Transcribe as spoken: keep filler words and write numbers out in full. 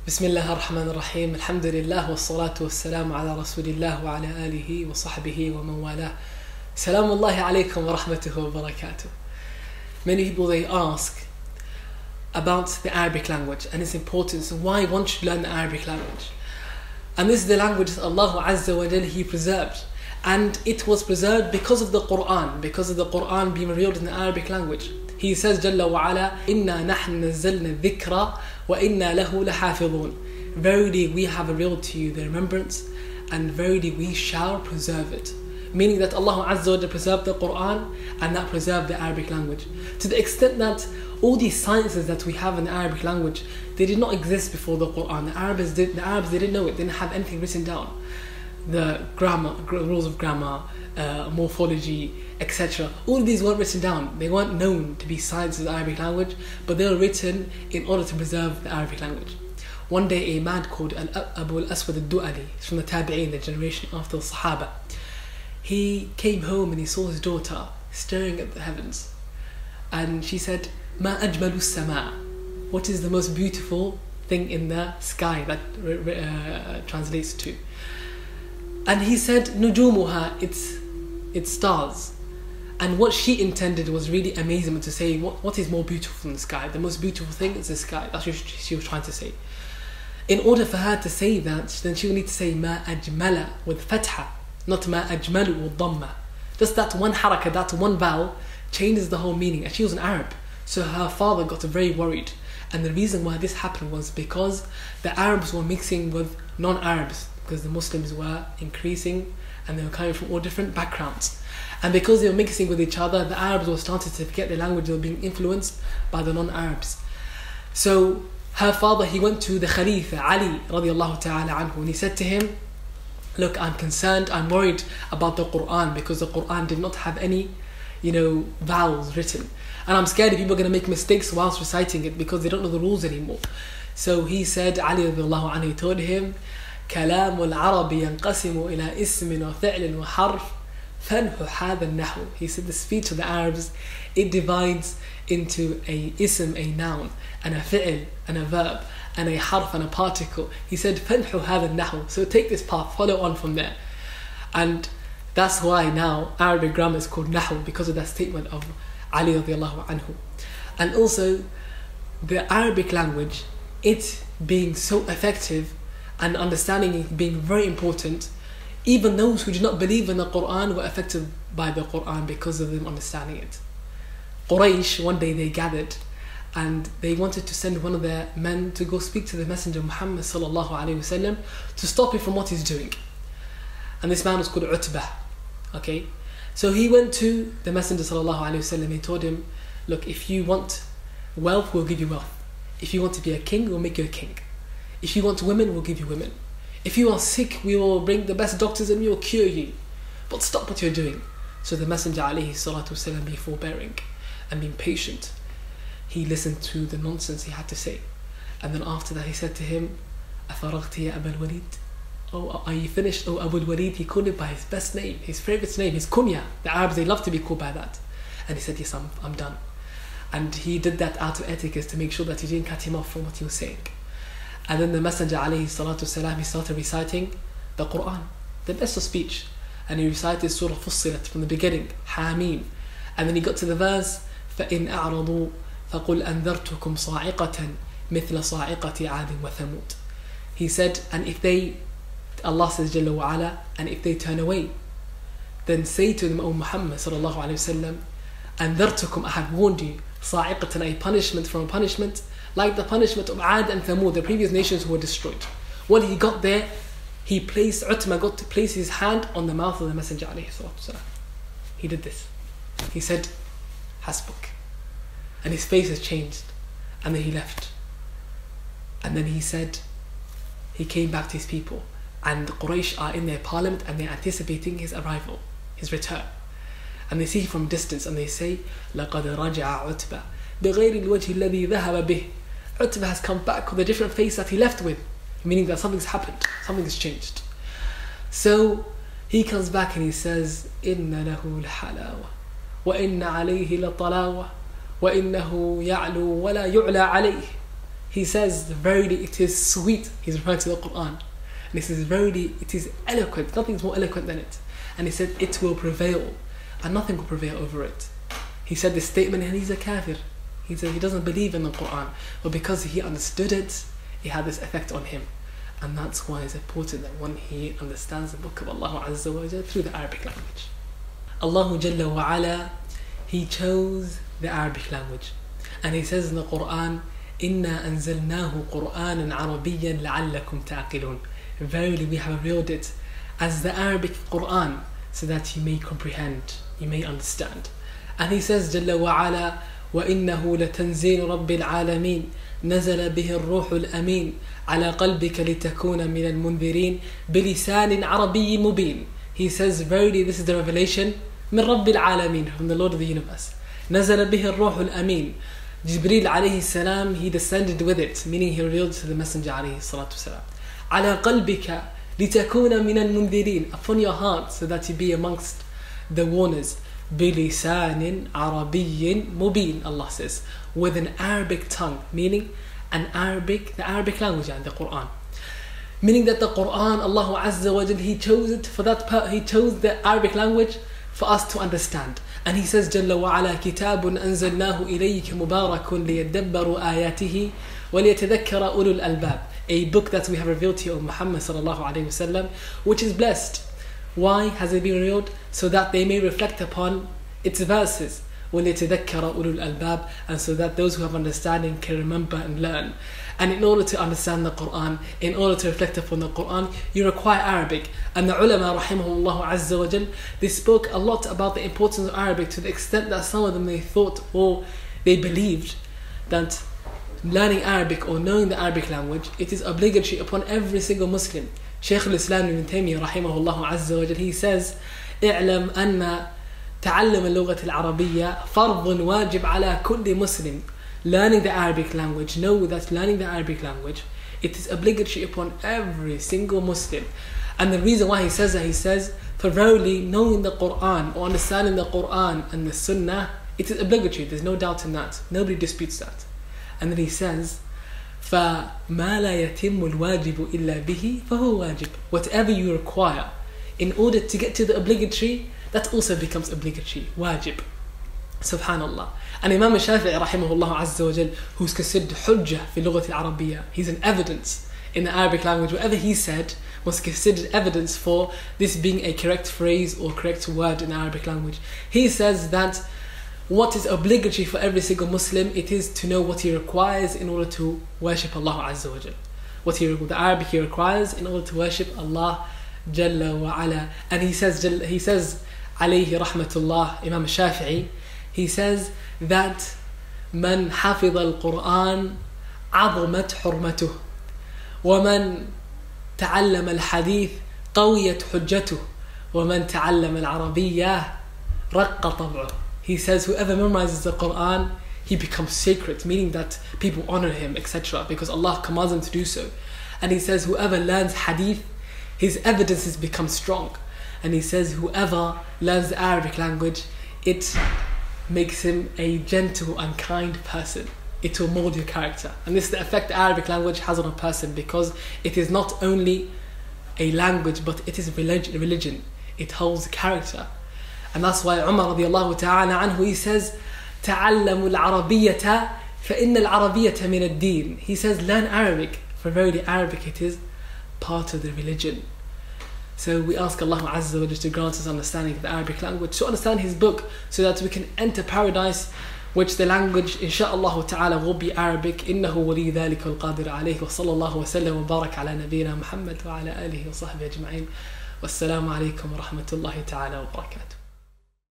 بسم الله الرحمن الرحيم الحمد لله والصلاة والسلام على رسول الله وعلى آله وصحبه ومن والاه. سلام الله عليكم ورحمته وبركاته. Many people, they ask about the Arabic language and its importance and why one should learn the Arabic language. And this is the language that Allah Azza wa Jal He preserved, and it was preserved because of the Quran, because of the Quran being revealed in the Arabic language. He says Jalla wa ala, Inna nahnu nazzalna dhikra wa inna lahu lahafidhun. Verily we have revealed to you the remembrance, and verily we shall preserve it. Meaning that Allah Azza wa Jal preserved the Quran and that preserved the Arabic language. To the extent that all these sciences that we have in the Arabic language, they did not exist before the Quran. The Arabs did, the Arabs they didn't know it, they didn't have anything written down. The grammar, rules of grammar, uh, morphology, et cetera. All of these weren't written down. They weren't known to be sciences of the Arabic language, but they were written in order to preserve the Arabic language. One day, a man called Abu al-Aswad al-Du'ali, from the Tabi'een, the generation after the Sahaba, he came home and he saw his daughter staring at the heavens, and she said, "Ma ajmalu sama." What is the most beautiful thing in the sky? That uh, translates to. And he said, "Nujumuha," it's it's stars. And what she intended was really amazement, to say what, what is more beautiful in the sky? The most beautiful thing is the sky. That's what she was trying to say. In order for her to say that, then she would need to say ma ajmala with fatha, not ma ajmalu with dhamma. Just that one haraka, that one vowel changes the whole meaning. And she was an Arab, so her father got very worried. And the reason why this happened was because the Arabs were mixing with non-Arabs, because the Muslims were increasing and they were coming from all different backgrounds. And because they were mixing with each other, the Arabs were starting to forget their language. They were being influenced by the non-Arabs. So her father, he went to the Khalifa Ali radiallahu ta'ala anhu, and he said to him, "Look, I'm concerned, I'm worried about the Quran, because the Quran did not have any, you know, vowels written. And I'm scared that people are going to make mistakes whilst reciting it because they don't know the rules anymore." So he said, Ali radiallahu anhu, he told him, كلام العرب ينقسم إلى اسم وفعل وحرف فنح هذا النحو. He said the speech of the Arabs, it divides into a ism, a noun, and a fi'l, and a verb, and a harf, and a particle. He said فنح هذا النحو. So take this path, follow on from there. And that's why now Arabic grammar is called nahu, because of that statement of Ali radiallahu anhu. And also the Arabic language, it being so effective and understanding it being very important, even those who did not believe in the Quran were affected by the Quran because of them understanding it. Quraysh, one day they gathered and they wanted to send one of their men to go speak to the Messenger Muhammad sallallahu alaihi wasallam to stop him from what he's doing. And this man was called Utbah. Okay, so he went to the Messenger sallallahu alaihi wasallam. He told him, "Look, if you want wealth, we'll give you wealth. If you want to be a king, we'll make you a king. If you want women, we'll give you women. If you are sick, we will bring the best doctors and we will cure you. But stop what you're doing." So the Messenger alayhi salatu wasalam, being forbearing and being patient, he listened to the nonsense he had to say. And then after that he said to him, "Afaragti ya Abul Walid?" "Oh, are you finished, oh Abul Walid?" He called him by his best name, his favorite name, his kunya. The Arabs, they love to be called by that. And he said, "Yes, I'm, I'm done." And he did that out of etiquette to make sure that he didn't cut him off from what he was saying. And then the Messenger alayhi salatu wasalam, he started reciting the Quran, the best of speech. And he recited Surah Fussilat from the beginning, Hamim. And then he got to the verse, فَإِنْ أَعْرَضُوا فَقُلْ أَنذَرْتُكُمْ صَاعِقَةً مِثْلَ صَاعِقَةِ عَادٍ وَثَمُودٍ. He said, and if they, Allah says Jalla wa ala, and if they turn away, then say to them, "O Muhammad sallallahu alayhi wa sallam, أَنذَرْتُكُمْ, I have warned you, صَاعِقَةً, a punishment from a punishment, like the punishment of Ad and Thamud, the previous nations who were destroyed." When he got there, he placed, Utma got to place his hand on the mouth of the Messenger alayhi salatu wasalam. He did this. He said, "Hasbuk." And his face has changed. And then he left. And then he said, he came back to his people. And the Quraysh are in their parliament and they're anticipating his arrival, his return. And they see him from distance and they say, لَقَدْ رَجَعَ عُتْبَةً بِغَيْرِ الْوَجْهِ الَّذِي ذَهَبَ بِهِ. Utbah has come back with a different face that he left with, meaning that something's happened, something has changed. So he comes back and he says, إِنَّ لَهُ الْحَلَاوَةِ وَإِنَّ عَلَيْهِ لَطَلَاوَةِ وَإِنَّهُ يَعْلُو وَلَا يُعْلَى عَلَيْهِ. He says, verily it is sweet. He's referring to the Quran. And he says, verily it is eloquent. Nothing's more eloquent than it. And he said, it will prevail. And nothing will prevail over it. He said this statement and he's a kafir. He said he doesn't believe in the Quran. But because he understood it, it had this effect on him. And that's why it's important that when he understands the book of Allah Azza wa Jalla through the Arabic language. Allah Jalla wa Ala, He chose the Arabic language. And He says in the Quran, إِنَّا أَنزَلْنَاهُ قُرْآنًا عَرَبِيًّا لَعَلَّكُمْ تَعْقِلُونَ. Verily we have revealed it as the Arabic Quran so that you may comprehend, you may understand. And He says جل وعلا وَإِنَّهُ لَتَنزِيلُ رَبِّ الْعَالَمِينَ نزل به الروح الأمين على قلبك لتكون من المنذرين بلسان عربي مبين. He says, verily this is the revelation من رب العالمين, from the Lord of the universe. نزل به الروح الأمين. Jibreel alayhi salam, he descended with it, meaning he revealed to the Messenger alayhi salatu salam. على قلبك لتكون من المنذرين, upon your heart, so that you be amongst the warners. بلسان عربي مبين, Allah says, with an Arabic tongue, meaning an Arabic, the Arabic language and the Quran. Meaning that the Quran, Allah Azza wa Jal, He chose it for that part, He chose the Arabic language for us to understand. And He says, جل وعلا كتاب أنزلناه إليك مبارك ليدبروا آياته وليتذكر أولو الألباب. A book that we have revealed to you, O Muhammad sallallahu alayhi wasallam, which is blessed. Why has it been revealed? So that they may reflect upon its verses. وَلِيَتَذَكَّرَ أُولُو الْأَلْبَابِ, and so that those who have understanding can remember and learn. And in order to understand the Quran, in order to reflect upon the Quran, you require Arabic. And the ulama rahimahumullah azza wa jal, they spoke a lot about the importance of Arabic, to the extent that some of them they thought or they believed that learning Arabic or knowing the Arabic language, it is obligatory upon every single Muslim. Shaykh al-Islam ibn Taymiyyah rahimahullah azza wa jal, he says, اعلم أن تعلم اللغة العربية فرض واجب على كل مسلم. Learning the Arabic language, know that learning the Arabic language, it is obligatory upon every single Muslim. And the reason why he says that, he says, for verily knowing the Quran or understanding the Quran and the Sunnah, it is obligatory, there's no doubt in that. Nobody disputes that. And then he says, فَمَا لَا يَتِمُّ الْوَاجِبُ إِلَّا بِهِ فَهُوَ واجب. Whatever you require in order to get to the obligatory, that also becomes obligatory, wajib. Subhanallah. And Imam al-Shafi'i rahimahullah azza wa jal, who's considered hujjah fi lughati al-Arabiyyah, he's an evidence in the Arabic language. Whatever he said was considered evidence for this being a correct phrase or correct word in the Arabic language. He says that what is obligatory for every single Muslim, it is to know what he requires in order to worship Allah azza wa jal. What he, the Arabic he requires in order to worship Allah jalla wa ala. And he says, he says, alayhi rahmatullah, Imam al-Shafi'i, he says that من حفظ القرآن عظمت حرمته ومن تعلم الحديث قويت حجته ومن تعلم العربية رق طبعه. He says whoever memorizes the Quran, he becomes sacred, meaning that people honor him, et cetera, because Allah commands him to do so. And he says whoever learns hadith, his evidences become strong. And he says whoever learns the Arabic language, it makes him a gentle and kind person. It will mold your character. And this is the effect the Arabic language has on a person, because it is not only a language, but it is religion. It holds character. And that's why Umar radiallahu ta'ala anhu, he says, تَعَلَّمُوا الْعَرَبِيَّةَ فَإِنَّ الْعَرَبِيَّةَ مِنَ الدِّينِ. He says, learn Arabic, for verily Arabic it is part of the religion. So we ask Allah Azza wa Jalla to grant us understanding of the Arabic language, to understand His book, so that we can enter paradise, which the language, insha'Allah ta'ala, will be Arabic. إِنَّهُ وَلِيُّ ذَلِكَ الْقَادِرُ عَلَيْهِ وصلى الله وسلم وبارك على نبينا محمد وعلى آله وصحبه أجمعين. والسلام عليكم ورحمة الله تعالى وبركاته.